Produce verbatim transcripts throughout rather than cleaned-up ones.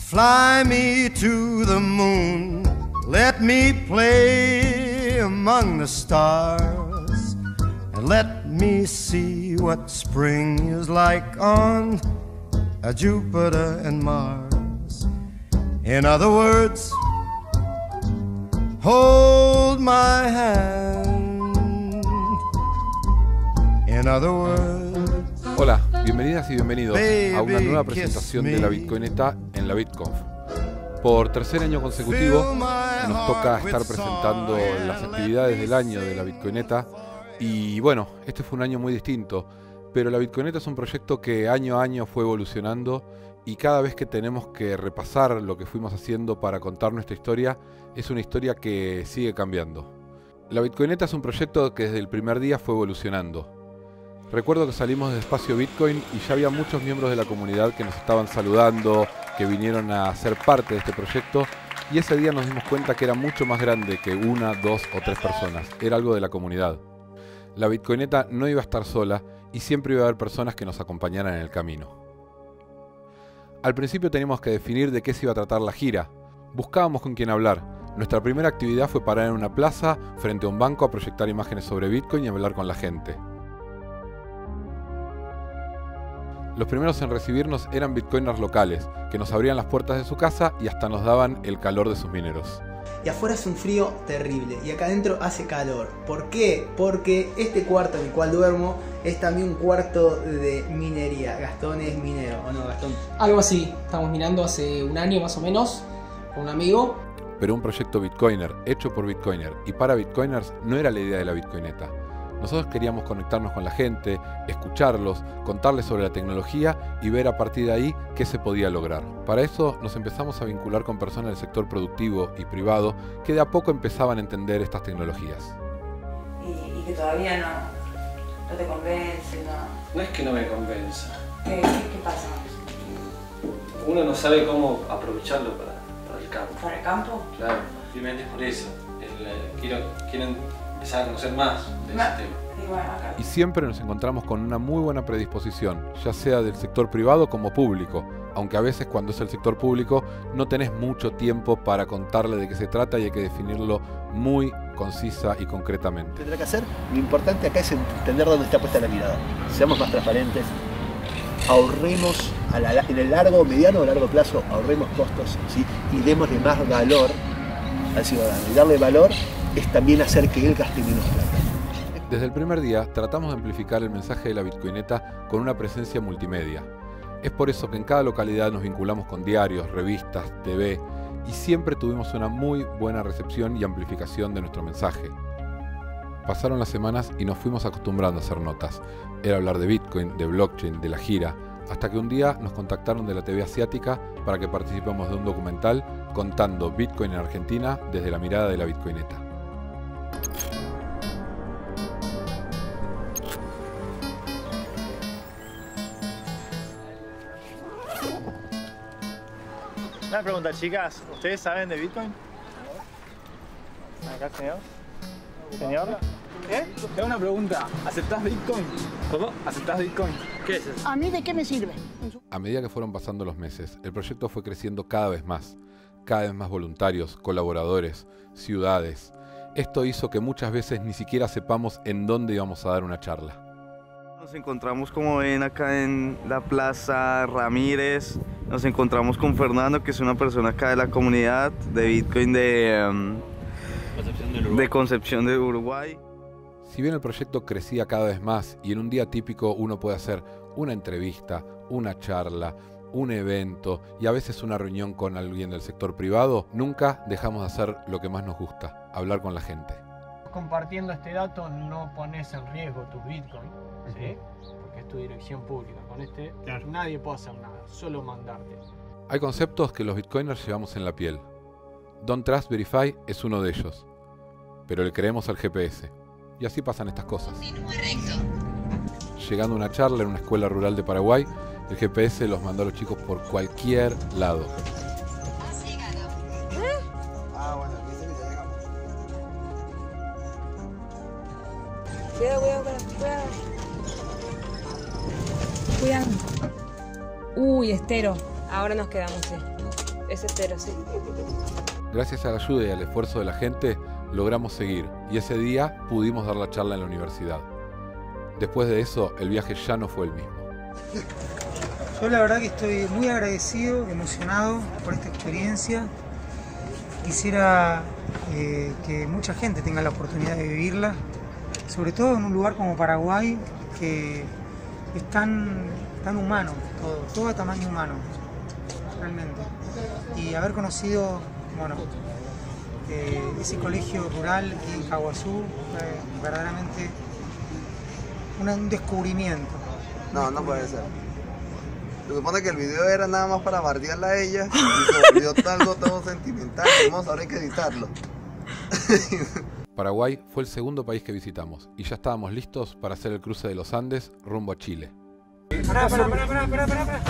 Fly me to the moon, let me play among the stars, and let me see what spring is like on a Jupiter and Mars. In other words, hold my hand. In other words, hola, bienvenidas y bienvenidos a una nueva presentación de la Bitcoineta en la BitConf. Por tercer año consecutivo nos toca estar presentando las actividades del año de la Bitcoineta y bueno, este fue un año muy distinto, pero la Bitcoineta es un proyecto que año a año fue evolucionando y cada vez que tenemos que repasar lo que fuimos haciendo para contar nuestra historia, es una historia que sigue cambiando. La Bitcoineta es un proyecto que desde el primer día fue evolucionando. Recuerdo que salimos de Espacio Bitcoin y ya había muchos miembros de la comunidad que nos estaban saludando, que vinieron a ser parte de este proyecto, y ese día nos dimos cuenta que era mucho más grande que una, dos o tres personas, era algo de la comunidad. La Bitcoineta no iba a estar sola y siempre iba a haber personas que nos acompañaran en el camino. Al principio teníamos que definir de qué se iba a tratar la gira. Buscábamos con quién hablar. Nuestra primera actividad fue parar en una plaza, frente a un banco, a proyectar imágenes sobre Bitcoin y a hablar con la gente. Los primeros en recibirnos eran bitcoiners locales, que nos abrían las puertas de su casa y hasta nos daban el calor de sus mineros. Y afuera hace un frío terrible y acá adentro hace calor. ¿Por qué? Porque este cuarto en el cual duermo es también un cuarto de minería. Gastón es minero, ¿o no, Gastón? Algo así. Estamos minando hace un año más o menos con un amigo. Pero un proyecto bitcoiner, hecho por bitcoiner y para bitcoiners, no era la idea de la Bitcoineta. Nosotros queríamos conectarnos con la gente, escucharlos, contarles sobre la tecnología y ver a partir de ahí qué se podía lograr. Para eso nos empezamos a vincular con personas del sector productivo y privado que de a poco empezaban a entender estas tecnologías. Y, y que todavía no, no te convence, no... No es que no me convenza. ¿Qué, qué, qué pasa? Uno no sabe cómo aprovecharlo para, para el campo. ¿Para el campo? Claro, simplemente es por eso. El, eh, quiero, quiero empezar a conocer más de ese tema. Y, bueno, acá. Y siempre nos encontramos con una muy buena predisposición, ya sea del sector privado como público, aunque a veces cuando es el sector público no tenés mucho tiempo para contarle de qué se trata y hay que definirlo muy concisa y concretamente. Tendrá que hacer, lo importante acá es entender dónde está puesta la mirada. Seamos más transparentes, ahorremos a la, en el largo, mediano o largo plazo, ahorremos costos, ¿sí? Y démosle más valor al ciudadano. Y darle valor es también hacer que él gaste menos plata. Desde el primer día tratamos de amplificar el mensaje de la Bitcoineta con una presencia multimedia. Es por eso que en cada localidad nos vinculamos con diarios, revistas, T V y siempre tuvimos una muy buena recepción y amplificación de nuestro mensaje. Pasaron las semanas y nos fuimos acostumbrando a hacer notas. Era hablar de Bitcoin, de blockchain, de la gira, hasta que un día nos contactaron de la T V asiática para que participemos de un documental contando Bitcoin en Argentina desde la mirada de la Bitcoineta. Una pregunta, chicas, ¿ustedes saben de Bitcoin? Acá, señor. ¿Señor? ¿Eh? Tengo una pregunta. ¿Aceptás Bitcoin? ¿Cómo? ¿Aceptás Bitcoin? ¿Qué es eso? ¿A mí de qué me sirve? A medida que fueron pasando los meses, el proyecto fue creciendo cada vez más. Cada vez más voluntarios, colaboradores, ciudades. Esto hizo que muchas veces ni siquiera sepamos en dónde íbamos a dar una charla. Nos encontramos, como ven, acá en la Plaza Ramírez. Nos encontramos con Fernando, que es una persona acá de la comunidad de Bitcoin de, um, Concepción de Concepción de Uruguay. Si bien el proyecto crecía cada vez más y en un día típico uno puede hacer una entrevista, una charla, un evento y a veces una reunión con alguien del sector privado, nunca dejamos de hacer lo que más nos gusta, hablar con la gente. Compartiendo este dato no pones en riesgo tus Bitcoin, ¿sí? Porque es tu dirección pública. Con este claro, nadie puede hacer nada, solo mandarte. Hay conceptos que los bitcoiners llevamos en la piel. Don't Trust Verify es uno de ellos, pero le creemos al G P S. Y así pasan estas cosas. Llegando a una charla en una escuela rural de Paraguay, el G P S los mandó a los chicos por cualquier lado. Cuidado, cuidado, cuidado. Cuidado. Uy, estero. Ahora nos quedamos, sí. Es estero, sí. Gracias a la ayuda y al esfuerzo de la gente, logramos seguir, y ese día pudimos dar la charla en la universidad. Después de eso, el viaje ya no fue el mismo. Yo la verdad que estoy muy agradecido, emocionado por esta experiencia. Quisiera eh, que mucha gente tenga la oportunidad de vivirla, sobre todo en un lugar como Paraguay, que es tan, tan humano, todo, todo a tamaño humano, realmente. Y haber conocido, bueno, eh, ese colegio rural aquí en Caguazú, eh, verdaderamente una, un descubrimiento. No, no puede ser. Se supone que el video era nada más para bardearla a ella y se volvió algo todo sentimental. Vamos, ahora hay que editarlo. Paraguay fue el segundo país que visitamos y ya estábamos listos para hacer el cruce de los Andes rumbo a Chile. Pará, pará, pará, pará, pará, pará, pará.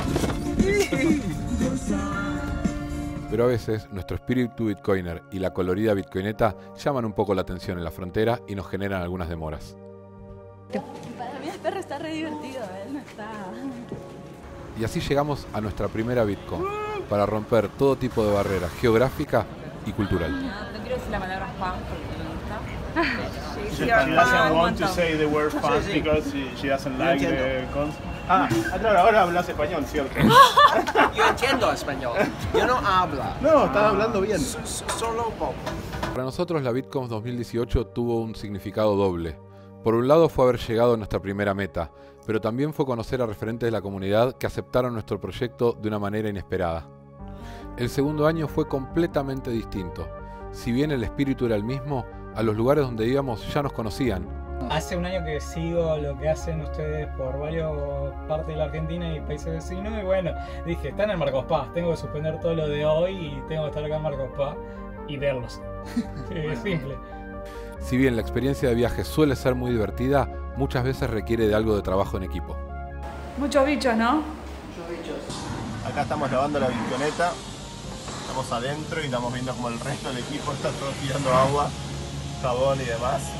Pero a veces nuestro espíritu bitcoiner y la colorida bitcoineta llaman un poco la atención en la frontera y nos generan algunas demoras. Para mí el perro está re divertido, él no está... Y así llegamos a nuestra primera Bitcoin, para romper todo tipo de barrera geográfica y cultural. No, no quiero decir la palabra fan porque me gusta. She doesn't want to say the word fun because she, she doesn't like the concept. Ah, claro, ahora hablas español, ¿cierto? Yo entiendo español, yo no hablo. No, estás hablando bien. Solo poco. Para nosotros la BitConf dos mil dieciocho tuvo un significado doble. Por un lado fue haber llegado a nuestra primera meta, pero también fue conocer a referentes de la comunidad que aceptaron nuestro proyecto de una manera inesperada. El segundo año fue completamente distinto. Si bien el espíritu era el mismo, a los lugares donde íbamos ya nos conocían. Hace un año que sigo lo que hacen ustedes por varias partes de la Argentina y países vecinos y bueno, dije, están en Marcos Paz, tengo que suspender todo lo de hoy y tengo que estar acá en Marcos Paz y verlos. Es simple. Si bien la experiencia de viaje suele ser muy divertida, muchas veces requiere de algo de trabajo en equipo. Muchos bichos, ¿no? Muchos bichos. Acá estamos lavando la bitcoineta, estamos adentro y estamos viendo como el resto del equipo está todo tirando agua, jabón y demás.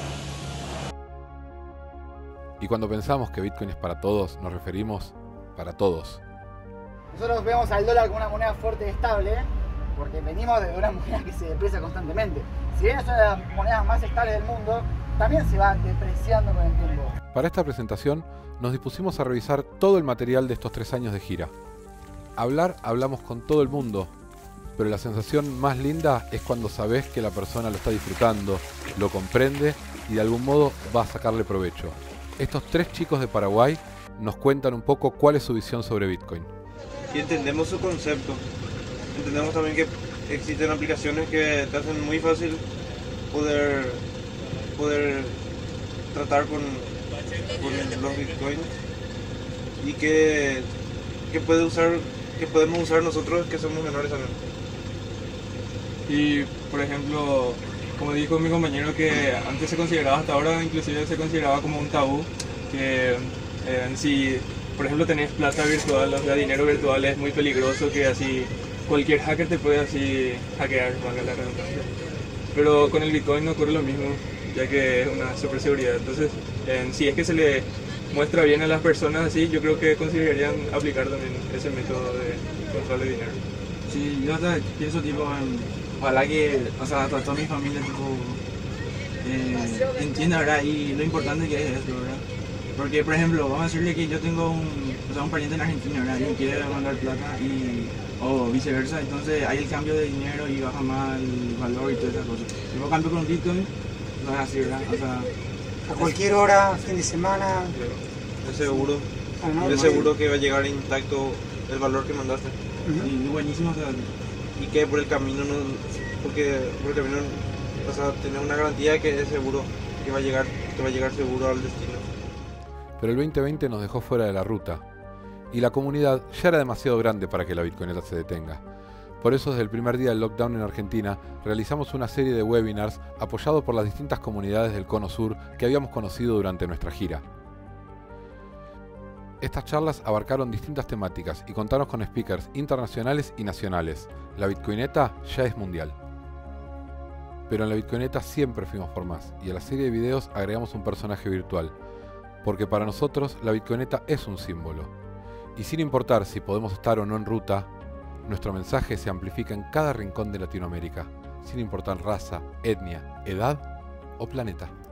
Y cuando pensamos que Bitcoin es para todos, nos referimos para todos. Nosotros vemos al dólar como una moneda fuerte y estable, porque venimos de una moneda que se deprecia constantemente. Si bien es una de las monedas más estables del mundo, también se va depreciando con el tiempo. Para esta presentación nos dispusimos a revisar todo el material de estos tres años de gira. Hablar, hablamos con todo el mundo, pero la sensación más linda es cuando sabes que la persona lo está disfrutando, lo comprende y de algún modo va a sacarle provecho. Estos tres chicos de Paraguay nos cuentan un poco cuál es su visión sobre Bitcoin. Y entendemos su concepto. Entendemos también que existen aplicaciones que te hacen muy fácil poder, poder tratar con, con los bitcoins y que, que, puede usar, que podemos usar nosotros que somos menores también. Y por ejemplo, como dijo mi compañero, que antes se consideraba, hasta ahora inclusive se consideraba como un tabú, que eh, si por ejemplo tenés plata virtual, o sea dinero virtual, es muy peligroso, que así cualquier hacker te puede así hackear, valga la redundancia. Pero con el Bitcoin no ocurre lo mismo, ya que es una super seguridad. Entonces, eh, si es que se le muestra bien a las personas así, yo creo que considerarían aplicar también ese método de control de dinero. Sí, yo hasta pienso tipo, en, ojalá que, o sea, toda mi familia tipo, eh, entienda, ¿verdad? Y lo importante que es esto, ¿verdad? Porque, por ejemplo, vamos a decirle que yo tengo un, o sea, un pariente en Argentina, ¿verdad? Y me quiere mandar plata y, o viceversa, entonces hay el cambio de dinero y baja más el valor y todas esas cosas. Si vos cambio con Bitcoin, no es así, ¿verdad? O sea, a cualquier hora, fin de semana. Es seguro, ah, no, es seguro que va a llegar intacto el valor que mandaste. Uh-huh. Y buenísimo, o sea, y que por el camino no, porque por el camino, o sea, tener una garantía que es seguro, que va a llegar, que va a llegar seguro al destino. Pero el veinte veinte nos dejó fuera de la ruta, y la comunidad ya era demasiado grande para que la bitcoineta se detenga. Por eso desde el primer día del lockdown en Argentina realizamos una serie de webinars apoyados por las distintas comunidades del Cono Sur que habíamos conocido durante nuestra gira. Estas charlas abarcaron distintas temáticas y contaron con speakers internacionales y nacionales. La bitcoineta ya es mundial. Pero en la bitcoineta siempre fuimos por más, y a la serie de videos agregamos un personaje virtual, porque para nosotros la bitcoineta es un símbolo. Y sin importar si podemos estar o no en ruta, Nuestro mensaje se amplifica en cada rincón de Latinoamérica, sin importar raza, etnia, edad o planeta.